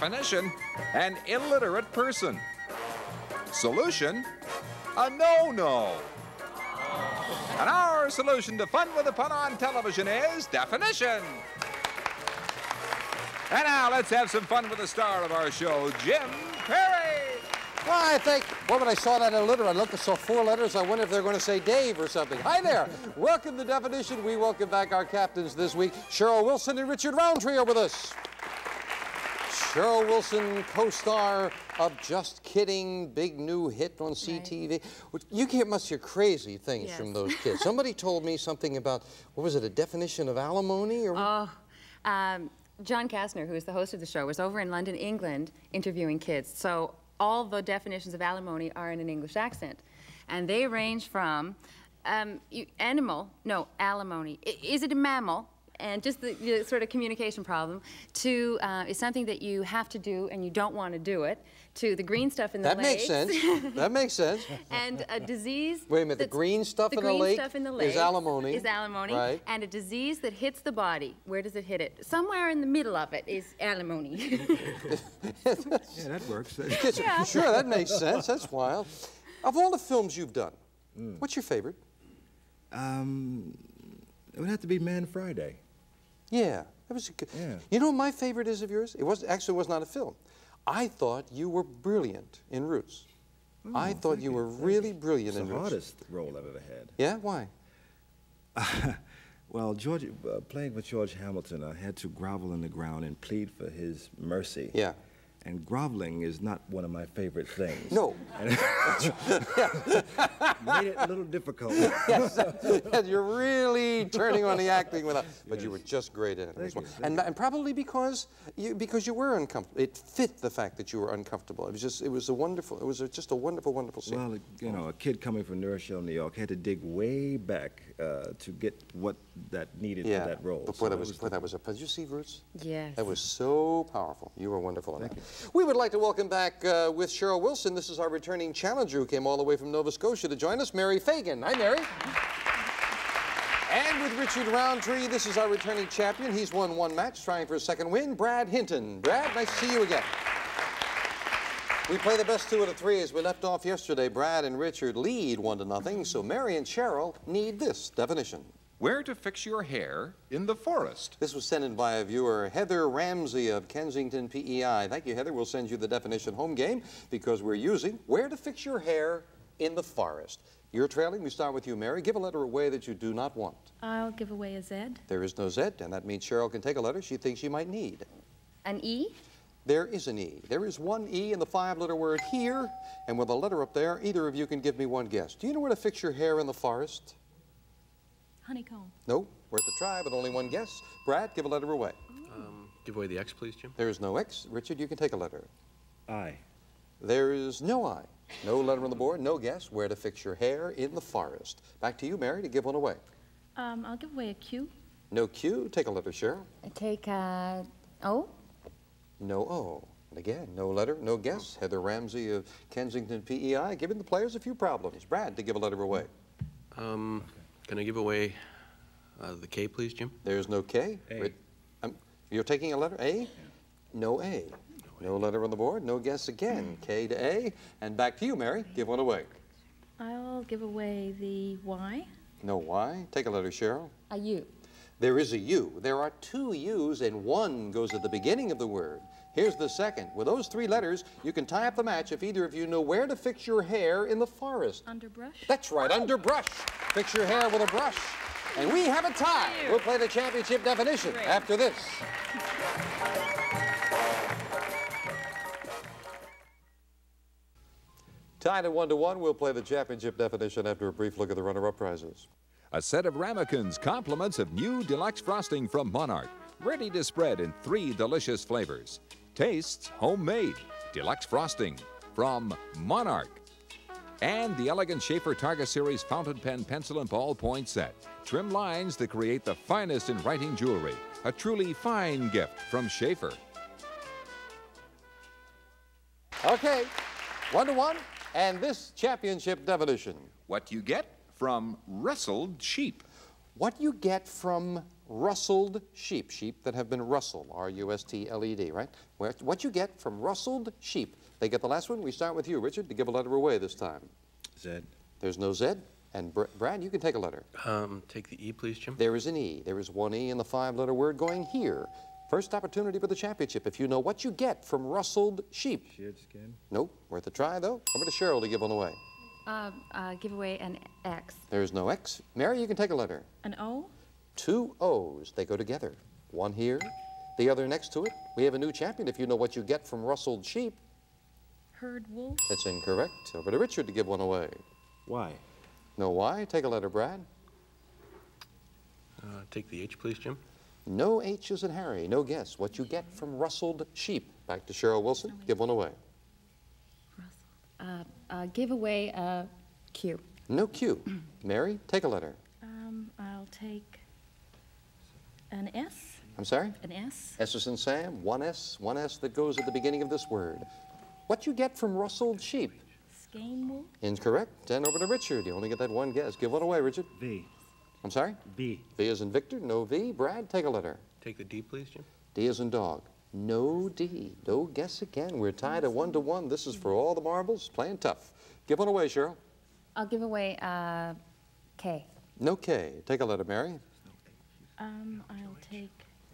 Definition, an illiterate person. Solution, a no-no. And our solution to fun with a pun on television is definition. And now let's have some fun with the star of our show, Jim Perry. Well, I think, well, when I saw that illiterate, I looked and saw 4 letters. I wonder if they're going to say Dave or something. Hi there. Welcome to Definition. We welcome back our captains this week. Cheryl Wilson and Richard Roundtree are with us. Cheryl Wilson, co-star of Just Kidding, big new hit on CTV. You must hear crazy things from those kids. Somebody told me something about, what was it, a definition of alimony? Or John Kastner, who is the host of the show, was over in London, England, interviewing kids. So all the definitions of alimony are in an English accent. And they range from alimony. Is it a mammal? And just the sort of communication problem, to is something that you have to do and you don't want to do it, to the green stuff in the legs. That makes sense. That makes sense. And a disease. Wait a minute, the green stuff in the lake is alimony. Is alimony. Right. And a disease that hits the body. Where does it hit it? Somewhere in the middle of it is alimony. Yeah, that works. Yeah. Sure, that makes sense. That's wild. Of all the films you've done, what's your favorite? It would have to be Man Friday. Yeah, that was a good. Yeah. You know what my favorite is of yours? It was not a film. I thought you were brilliant in Roots. I thought you were really brilliant in Roots. It's the hardest role I've ever had. Yeah, why? Well, playing with George Hamilton, I had to grovel in the ground and plead for his mercy. Yeah. And groveling is not one of my favorite things. No. Made it a little difficult. Yes, you're really turning on the acting without, but you were just great in it. Thank you. And probably because you were uncomfortable. It fit the fact that you were uncomfortable. It was just a wonderful, wonderful scene. Well, you know, a kid coming from New Rochelle, New York, had to dig way back to get what that needed for that role. But boy, did you see Roots? Yes. That was so powerful. You were wonderful in that. Thank you. We would like to welcome back with Cheryl Wilson. This is our returning challenger who came all the way from Nova Scotia to join us, Mary Fagan. Hi, Mary. And with Richard Roundtree, this is our returning champion. He's won 1 match, trying for a second win, Brad Hinton. Brad, nice to see you again. We play the best 2 out of 3 as we left off yesterday. Brad and Richard lead 1-0, so Mary and Cheryl need this definition. Where to fix your hair in the forest. This was sent in by a viewer, Heather Ramsey of Kensington, PEI. Thank you, Heather. We'll send you the definition home game because we're using where to fix your hair in the forest. You're trailing. We start with you, Mary. Give a letter away that you do not want. I'll give away a Z. There is no Z, and that means Cheryl can take a letter she thinks she might need. An E? There is an E. There is 1 E in the 5-letter word here, and with a letter up there, either of you can give me 1 guess. Do you know where to fix your hair in the forest? Honeycomb. No, worth a try, but only 1 guess. Brad, give a letter away. Give away the X, please, Jim. There is no X. Richard, you can take a letter. I. There is no I. No letter on the board, no guess. Where to fix your hair in the forest. Back to you, Mary, to give 1 away. I'll give away a Q. No Q. Take a letter, Cheryl. Take O? No O. And again, no letter, no guess. Heather Ramsey of Kensington, PEI, giving the players a few problems. Brad, to give a letter away. Can I give away the K, please, Jim? There's no K. A. You're taking a letter? A? Yeah. No A. No letter on the board, no guess again. K to A. And back to you, Mary. Give 1 away. I'll give away the Y. No Y. Take a letter, Cheryl. A U. There is a U. There are 2 U's, and 1 goes at the beginning of the word. Here's the second. With those 3 letters, you can tie up the match if either of you know where to fix your hair in the forest. Underbrush. That's right, underbrush. Fix your hair with a brush. And we have a tie. We'll play the championship definition after this. Tied at 1-1, we'll play the championship definition after a brief look at the runner-up prizes. A set of ramekins, compliments of new deluxe frosting from Monarch. Ready to spread in 3 delicious flavors. Tastes homemade. Deluxe frosting from Monarch. And the elegant Schaefer Targa Series fountain pen, pencil, and ballpoint set. Trim lines that create the finest in writing jewelry. A truly fine gift from Schaefer. Okay, 1-1, and this championship definition. What you get from wrestled sheep. What you get from rustled sheep. Sheep that have been rustled, R-U-S-T-L-E-D, right? What you get from rustled sheep. They get the last one. We start with you, Richard, to give a letter away this time. Z. There's no Z. And Brad, you can take a letter. Take the E, please, Jim. There is an E. There is one E in the 5-letter word going here. First opportunity for the championship if you know what you get from rustled sheep. Sheared skin. Nope. Worth a try, though. Over to Cheryl to give one away. Give away an X. There's no X. Mary, you can take a letter. An O? 2 O's. They go together. One here, the other next to it. We have a new champion if you know what you get from rustled sheep. Herd wool? That's incorrect. Over to Richard to give one away. Y. No Y. Take a letter, Brad. Take the H, please, Jim. No H's in Harry. No guess. What you get from rustled sheep. Back to Cheryl Wilson. Give one away. Give away a Q. No Q. Mary, take a letter. I'll take an S. I'm sorry? An S. S is in Sam. One S that goes at the beginning of this word. What you get from rustled sheep. Skein wool? Incorrect. And over to Richard. You only get that one guess. Give one away, Richard. V. I'm sorry? V. V is in Victor. No V. Brad, take a letter. Take the D, please, Jim. D is in dog. No D. No guess again. We're tied at 1-1. This is for all the marbles. Playing tough. Give one away, Cheryl. I'll give away a K. No K. Take a letter, Mary. I'll take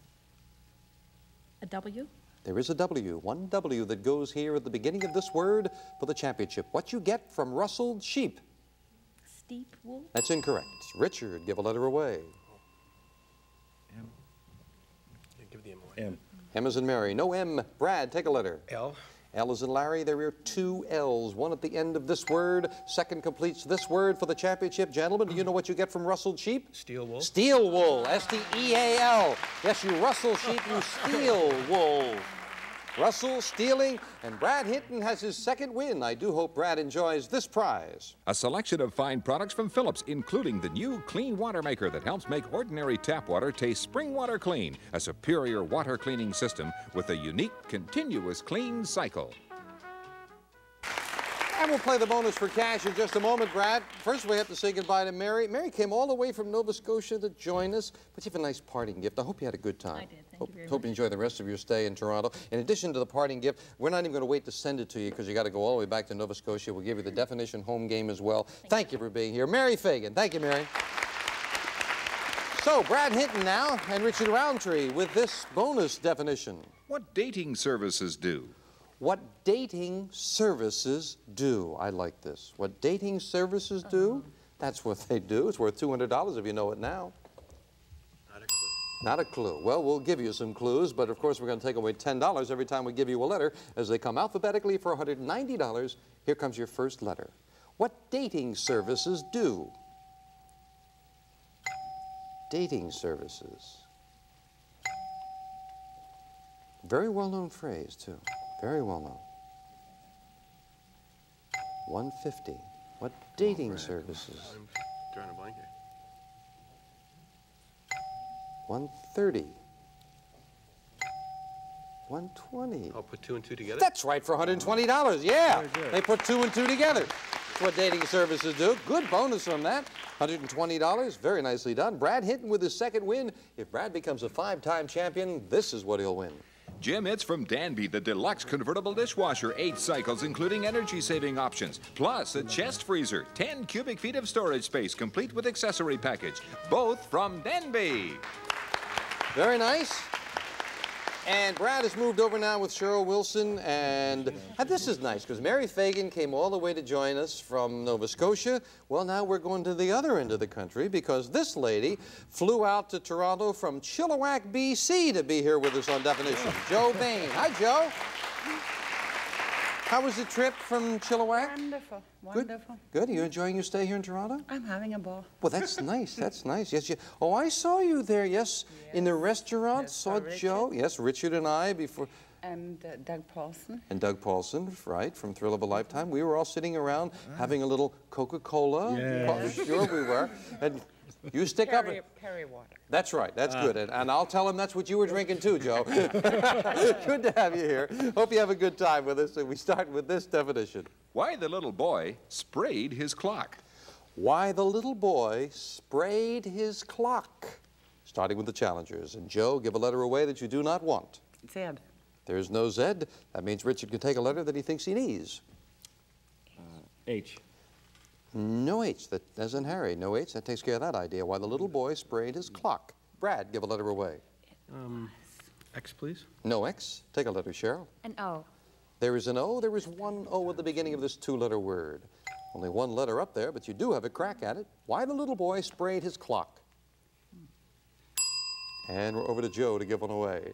a W. There is a W. One W that goes here at the beginning of this word for the championship. What you get from rustled sheep. Steep wool? That's incorrect. Richard, give a letter away. M. Yeah, give the M away. M. M is in Mary. No M. Brad, take a letter. L. L is in Larry. There are 2 L's. One at the end of this word. Second completes this word for the championship. Gentlemen, do you know what you get from rustled sheep? Steel wool. Steel wool. S-T-E-A-L. Yes, you rustle sheep, you steal wool. Russell, stealing, and Brad Hinton has his second win. I do hope Brad enjoys this prize. A selection of fine products from Philips, including the new clean water maker that helps make ordinary tap water taste spring water clean, a superior water cleaning system with a unique continuous clean cycle. And we'll play the bonus for cash in just a moment, Brad. First, we have to say goodbye to Mary. Mary came all the way from Nova Scotia to join us, but you have a nice parting gift. I hope you had a good time. I did. Thank you very Hope you enjoy the rest of your stay in Toronto. In addition to the parting gift, we're not even going to wait to send it to you because you got to go all the way back to Nova Scotia. We'll give you the definition home game as well. Thank you for being here. Mary Fagan. Thank you, Mary. So, Brad Hinton now and Richard Roundtree with this bonus definition. What dating services do? What dating services do. I like this. What dating services do, that's what they do. It's worth $200 if you know it now. Not a clue. Not a clue. Well, we'll give you some clues, but of course we're going to take away $10 every time we give you a letter as they come alphabetically for $190. Here comes your first letter. What dating services do? Dating services. Very well-known phrase, too. Very well-known. 150. What dating services? I'm drawing a blank here. 130. 120. I'll put 2 and 2 together. That's right, for $120. Yeah, Very good. they put 2 and 2 together. That's what dating services do. Good bonus on that. $120. Very nicely done. Brad Hinton with his second win. If Brad becomes a 5-time champion, this is what he'll win. Jim, it's from Danby, the deluxe convertible dishwasher, 8 cycles, including energy-saving options, plus a chest freezer, 10 cubic feet of storage space, complete with accessory package, both from Danby. Very nice. And Brad has moved over now with Cheryl Wilson, and this is nice because Mary Fagan came all the way to join us from Nova Scotia. Well, now we're going to the other end of the country because this lady flew out to Toronto from Chilliwack, BC to be here with us on Definition. Jo Bain. Hi, Joe. How was the trip from Chilliwack? Wonderful, Good. wonderful. Good. Are you enjoying your stay here in Toronto? I'm having a ball. Well, that's nice. That's nice. Yes, oh, I saw you there. Yes, in the restaurant. Yes, Saw Richard. Joe. Yes, Richard and I before. And Doug Paulson. And Doug Paulson, right, from Thrill of a Lifetime. We were all sitting around having a little Coca-Cola. Yes. Sure we were. And you stick up. Perry water. That's right. That's good. And I'll tell him that's what you were drinking too, Joe. Good to have you here. Hope you have a good time with us. And we start with this definition. Why the little boy sprayed his clock. Why the little boy sprayed his clock. starting with the challengers. And Joe, give a letter away that you do not want. Z. There's no Z. That means Richard can take a letter that he thinks he needs. H. No H, that, as in Harry. No H, that takes care of that idea. Why the little boy sprayed his clock. Brad, give a letter away. X, please. No X. Take a letter, Cheryl. An O. There is an O. There is one O at the beginning of this two-letter word. Only one letter up there, but you do have a crack at it. Why the little boy sprayed his clock. And we're over to Joe to give one away.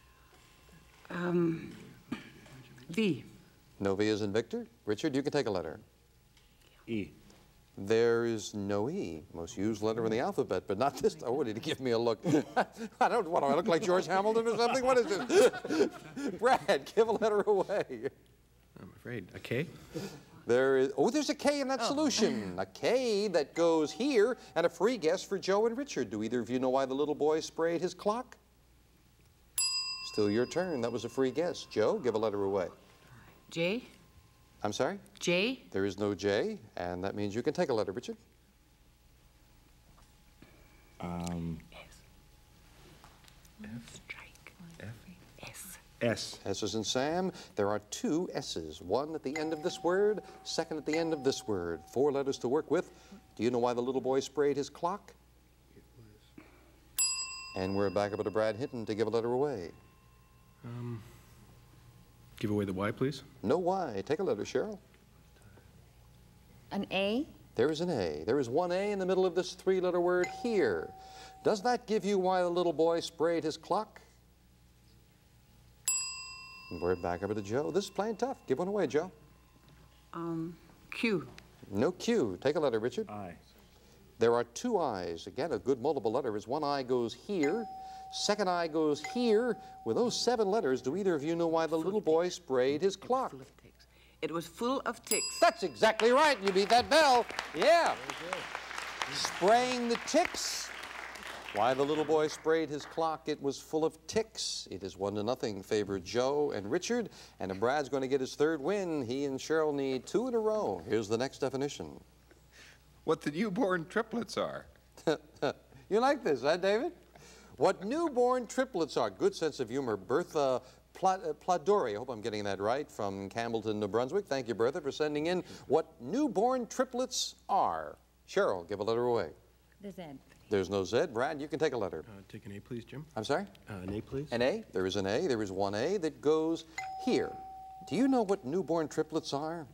V. No V as in Victor. Richard, you can take a letter. E. There is no E, most used letter in the alphabet, but not this. Oh, did he give me a look? I don't, what do I look like, George Hamilton or something? What is this? Brad, give a letter away. I'm afraid. A K? There is, oh, there's a K in that solution. A K that goes here, and a free guess for Joe and Richard. Do either of you know why the little boy sprayed his clock? Still your turn. That was a free guess. Joe, give a letter away. J. I'm sorry? J. There is no J, and that means you can take a letter, Richard. Strike. F. S. S. S as in Sam. There are two S's, one at the end of this word, second at the end of this word. 4 letters to work with. Do you know why the little boy sprayed his clock? And we're back up to Brad Hinton to give a letter away. Give away the Y, please. No Y. Take a letter, Cheryl. An A. There is an A. There is one A in the middle of this 3-letter word here. Does that give you why the little boy sprayed his clock? And we're back over to Joe. This is playing tough. Give one away, Joe. Q. No Q. Take a letter, Richard. I. There are 2 I's. Again, a good multiple letter is one I goes here, second I goes here. With those 7 letters, do either of you know why the little boy sprayed his clock? Full of ticks. It was full of ticks. That's exactly right. You beat that bell. Yeah. Spraying the ticks. Why the little boy sprayed his clock, it was full of ticks. It is 1-0 favor Joe and Richard, and if Brad's going to get his 3rd win, he and Cheryl need 2 in a row. Here's the next definition. What the newborn triplets are. You like this, huh, David? What newborn triplets are. Good sense of humor. Bertha Pladori, I hope I'm getting that right, from Campbellton, New Brunswick. Thank you, Bertha, for sending in what newborn triplets are. Cheryl, give a letter away. The Z. There's no Z. Brad, you can take a letter. Take an A, please, Jim. I'm sorry? An A, please. An A. There is an A. There is one A that goes here. Do you know what newborn triplets are?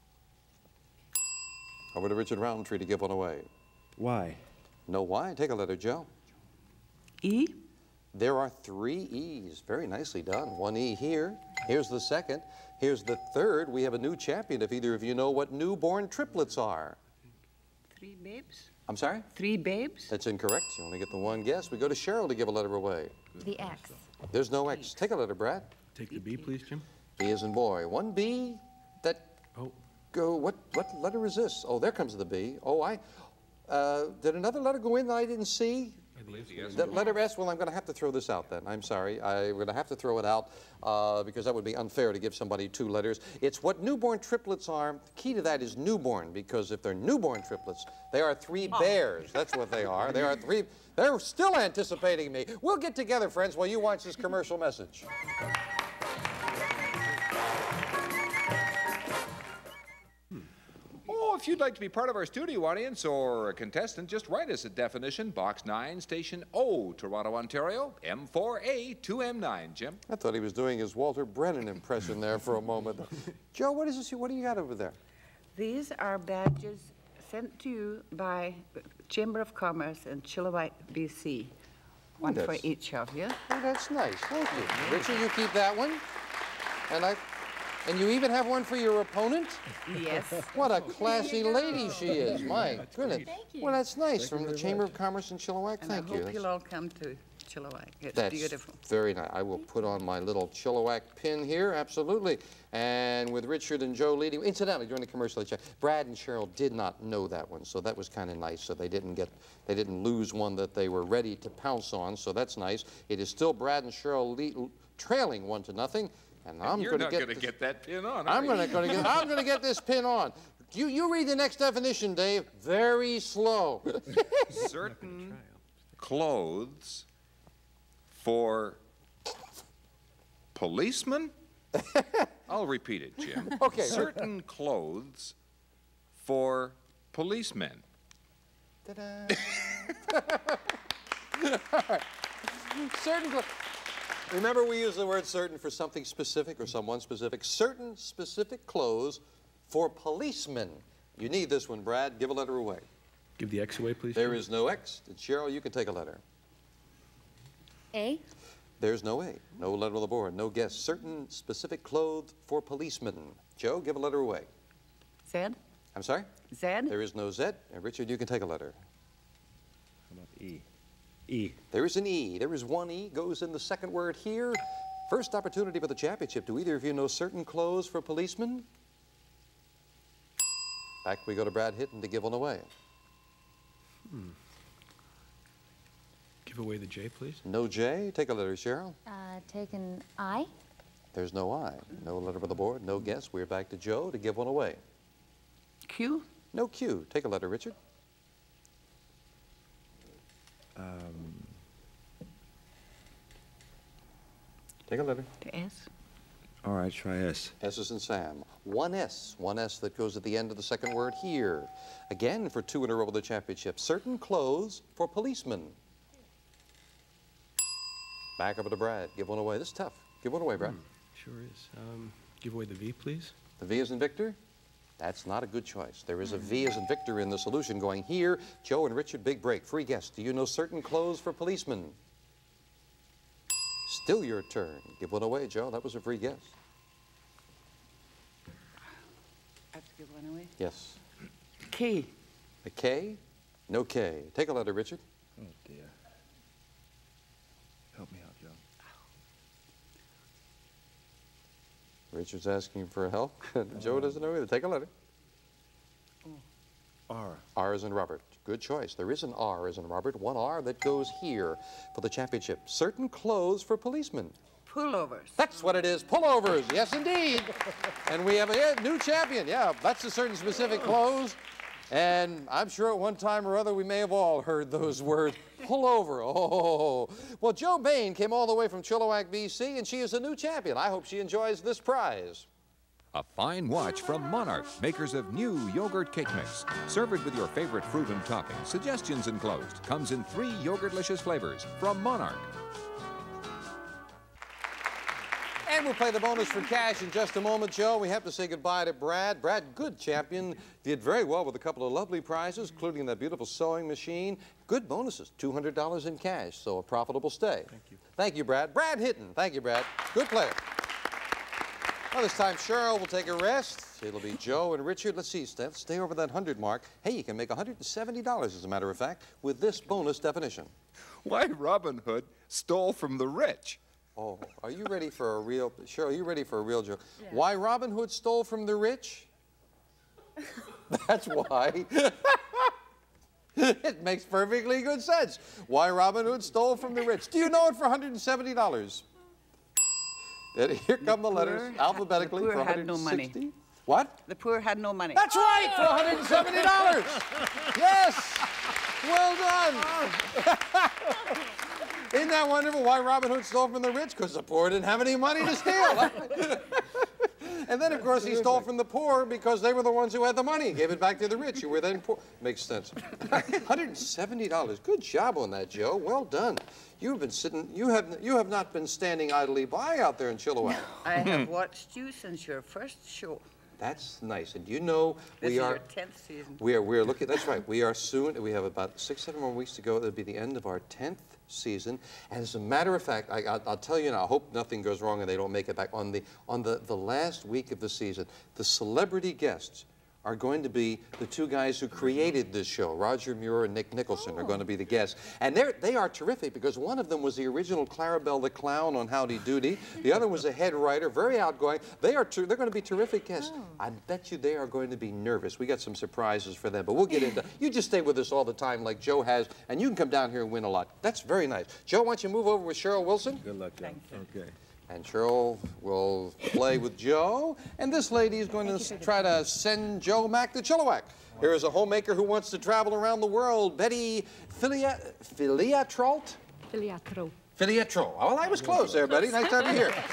Over to Richard Roundtree to give one away. Y. No Y. Take a letter, Joe. E. There are 3 E's. Very nicely done. 1 E here. Here's the second. Here's the third. We have a new champion if either of you know what newborn triplets are. 3 babes. I'm sorry? 3 babes. That's incorrect. You only get the 1 guess. We go to Cheryl to give a letter away. The X. There's no X. Take a letter, Brad. Take the B, please, Jim. B as in boy. 1 B that Oh. go, what letter is this? Oh, there comes the B. Oh, did another letter go in that I didn't see? I believe the S. That letter S, well, I'm going to have to throw this out then. I'm sorry. I'm going to have to throw it out because that would be unfair to give somebody 2 letters. It's what newborn triplets are. The key to that is newborn, because if they're newborn triplets, they are 3 bears. That's what they are. They are 3. They're still anticipating me. We'll get together, friends, while you watch this commercial message. Oh, if you'd like to be part of our studio audience or a contestant, just write us at definition, Box 9, Station O, Toronto, Ontario, M4A 2M9. Jim? I thought he was doing his Walter Brennan impression there for a moment. Joe, what is this? What do you got over there? These are badges sent to you by Chamber of Commerce in Chilliwack, BC. One for that's- each of you. Oh, that's nice. Thank you. Richard, you keep that one. And you even have one for your opponent? Yes. What a classy lady she is. My goodness. Well, that's nice. From the Chamber of Commerce in Chilliwack. And Thank I you. hope you'll all come to Chilliwack. It's That's beautiful. very nice. I will put on my little Chilliwack pin here, absolutely. And with Richard and Joe leading, incidentally, during the commercial, Brad and Cheryl did not know that one, so that was kind of nice. So they didn't lose one that they were ready to pounce on, so that's nice. It is still Brad and Cheryl trailing 1-0, and I'm You're going to not going to get that pin on, I'm going to get this pin on. You read the next definition, Dave. Very slow. Certain clothes for policemen? I'll repeat it, Jim. Okay. Certain clothes for policemen. Ta-da. Certain. Remember, we use the word certain for something specific or someone specific. Certain specific clothes for policemen. You need this one, Brad. Give a letter away. Give the X away, please. There is no X. And Cheryl, you can take a letter. A? There's no A. No letter on the board. No guess. Certain specific clothes for policemen. Joe, give a letter away. Z? I'm sorry? Z? There is no Z. And Richard, you can take a letter. How about E? E. There is an E. There is one E. Goes in the second word here. First opportunity for the championship. Do either of you know certain clothes for policemen? Back we go to Brad Hitton to give one away. Give away the J, please. No J. Take a letter, Cheryl. Take an I. There's no I. No letter on the board. No guess. We're back to Joe to give one away. Q? No Q. Take a letter, Richard. Take a letter. The S? All right, try S. S is in Sam. One S that goes at the end of the second word here. Again, for 2 in a row of the championship. Certain clothes for policemen. Back up to Brad. Give one away. This is tough. Give one away, Brad. Sure is. Give away the V, please. The V is in Victor? That's not a good choice. There is a V as in Victor in the solution going here. Joe and Richard, big break. Free guess. Do you know certain clothes for policemen? Still your turn. Give one away, Joe. That was a free guess. I have to give one away. Yes. K? A K? No K. Take a letter, Richard. Oh, dear. Help me out, Joe. Richard's asking for help. Joe doesn't know either. Take a letter. R. R is in Robert. Good choice. There is an R as in Robert. One R that goes here for the championship. Certain clothes for policemen. Pullovers. That's what it is. Pullovers. Yes, indeed. And we have a new champion. Yeah, that's a certain specific clothes. And I'm sure at one time or other we may have all heard those words. Pullover. Oh. Well, Jo Bain came all the way from Chilliwack, BC, and she is a new champion. I hope she enjoys this prize. A fine watch from Monarch, makers of new yogurt cake mix. Serve it with your favorite fruit and toppings. Suggestions enclosed. Comes in 3 yogurtlicious flavors from Monarch. And we'll play the bonus for cash in just a moment, Joe. We have to say goodbye to Brad. Brad, good champion. Did very well with a couple of lovely prizes, including that beautiful sewing machine. Good bonuses, $200 in cash, so a profitable stay. Thank you. Thank you, Brad. Brad Hitton. Thank you, Brad. Good player. Well, this time Cheryl will take a rest. It'll be Joe and Richard. Let's see, stay over that 100 mark. Hey, you can make $170, as a matter of fact, with this bonus definition. Why Robin Hood stole from the rich. Oh, are you ready for a real, Cheryl, are you ready for a real joke? Yeah. Why Robin Hood stole from the rich? That's why. It makes perfectly good sense. Why Robin Hood stole from the rich. Do you know it for $170? Here come the letters, alphabetically, for $160. Had no money. What? The poor had no money. That's right, for $170. Yes, well done. Isn't that wonderful? Why Robin Hood stole from the rich? Because the poor didn't have any money to steal. And then, of course, he stole from the poor because they were the ones who had the money. He gave it back to the rich who were then poor. Makes sense. $170. Good job on that, Joe. Well done. You've been sitting. You have not been standing idly by out there in Chilliwack. I have watched you since your first show. That's nice. And you know This is your 10th season. We're looking. That's right. We are soon. We have about 6-7 more weeks to go. It'll be the end of our 10th season. And as a matter of fact, I'll tell you now. I hope nothing goes wrong and they don't make it back on the last week of the season. The celebrity guests are going to be the 2 guys who created this show. Roger Muir and Nick Nicholson are going to be the guests. And they are terrific because one of them was the original Clarabelle the Clown on Howdy Doody. The other was a head writer, very outgoing. They're going to be terrific guests. I bet you they are going to be nervous. We got some surprises for them, but we'll get into. You just stay with us all the time like Joe has, and you can come down here and win a lot. That's very nice. Joe, why don't you move over with Cheryl Wilson? Good luck, Joe. Okay. And Cheryl will play with Joe. And this lady is going to try to send Joe Mack to Chilliwack. Here is a homemaker who wants to travel around the world, Betty Filiatrolt? Filiatro. Filiatro. Well, I was close there, Betty. Nice to have you here.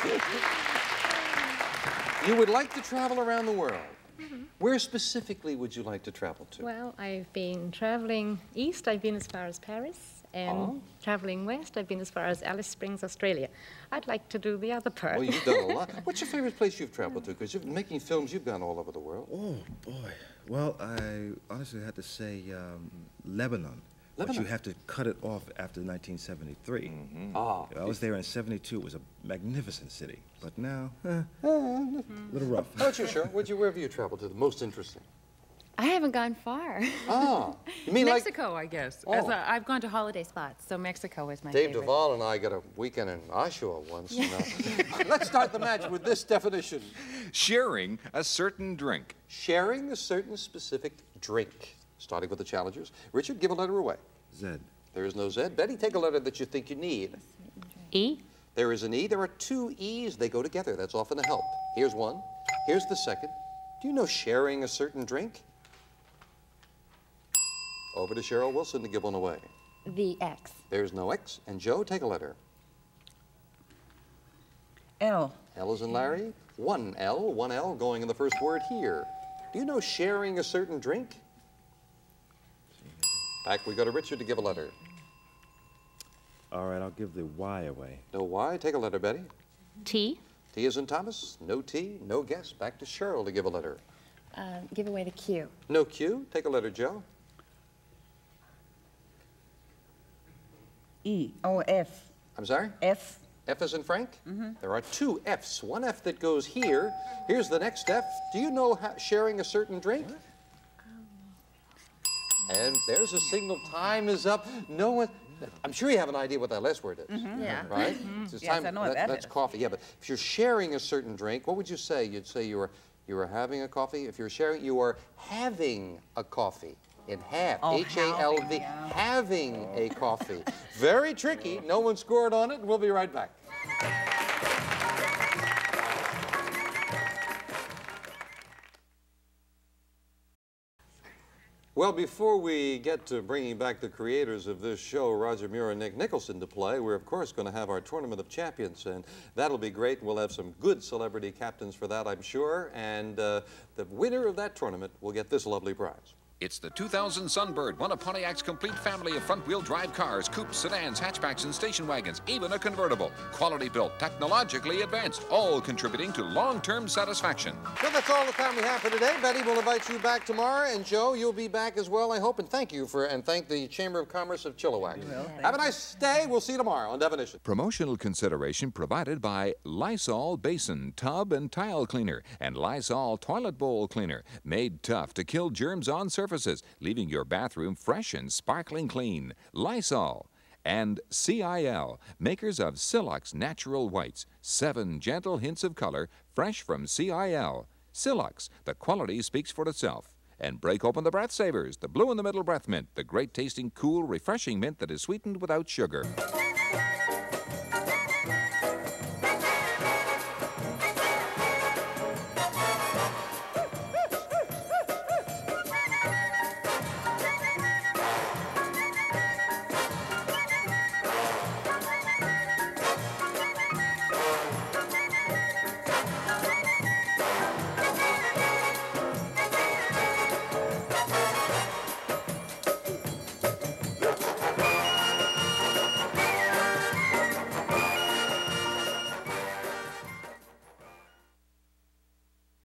You would like to travel around the world. Where specifically would you like to travel to? Well, I've been traveling east. I've been as far as Paris. And traveling west, I've been as far as Alice Springs, Australia. I'd like to do the other part. Well, you've done a lot. What's your favorite place you've traveled to? Because you're making films, you've gone all over the world. Oh, boy. Well, I honestly had to say Lebanon. But Lebanon? you have to cut it off after 1973. Ah. I was there in '72. It was a magnificent city. But now, a little rough. How about you, Cheryl? Where have you traveled to? The most interesting? I haven't gone far. Ah. You mean like... Mexico, I guess. Oh. I've gone to holiday spots, so Mexico is my Dave favorite. Duvall and I got a weekend in Oshawa once. Let's start the match with this definition. Sharing a certain drink. Sharing a certain specific drink. Starting with the challengers. Richard, give a letter away. Z. There is no Z. Betty, take a letter that you think you need. E. There is an E. There are two E's. They go together. That's often a help. Here's one. Here's the second. Do you know sharing a certain drink? Over to Cheryl Wilson to give one away. The X. There's no X. And Joe, take a letter. L. L is in Larry. One L going in the first word here. Do you know sharing a certain drink? Back we go to Richard to give a letter. All right, I'll give the Y away. No Y. Take a letter, Betty. T. T is in Thomas. No T. No guess. Back to Cheryl to give a letter. Give away the Q. No Q. Take a letter, Joe. E. Oh, F. I'm sorry? F. F as in Frank? There are two Fs. One F that goes here. Here's the next F. Do you know sharing a certain drink? And there's a signal. Time is up. No one... I'm sure you have an idea what that last word is. Yeah. Right? It's Yes, I know what that that's is. coffee. Yeah, but if you're sharing a certain drink, what would you say? You'd say you were having a coffee. If you're sharing, you are having a coffee. In half, Oh, H-A-L-V, having, yeah. having a coffee. Very tricky. No one scored on it. We'll be right back. Well, before we get to bringing back the creators of this show, Roger Muir and Nick Nicholson, to play, we're, of course, going to have our Tournament of Champions, and that'll be great. We'll have some good celebrity captains for that, I'm sure, and the winner of that tournament will get this lovely prize. It's the 2000 Sunbird, one of Pontiac's complete family of front-wheel drive cars, coupes, sedans, hatchbacks, and station wagons, even a convertible. Quality built, technologically advanced, all contributing to long-term satisfaction. Well, that's all the time we have for today. Betty will invite you back tomorrow, and Joe, you'll be back as well, I hope. And thank you and thank the Chamber of Commerce of Chilliwack. Have a nice day. We'll see you tomorrow on Definition. Promotional consideration provided by Lysol Basin Tub and Tile Cleaner and Lysol Toilet Bowl Cleaner, made tough to kill germs on surfaces, leaving your bathroom fresh and sparkling clean. Lysol. And CIL, makers of Silux Natural Whites, 7 gentle hints of color, fresh from CIL. Silux, the quality speaks for itself. And break open the Breath Savers, the blue in the middle breath mint, the great tasting, cool, refreshing mint that is sweetened without sugar.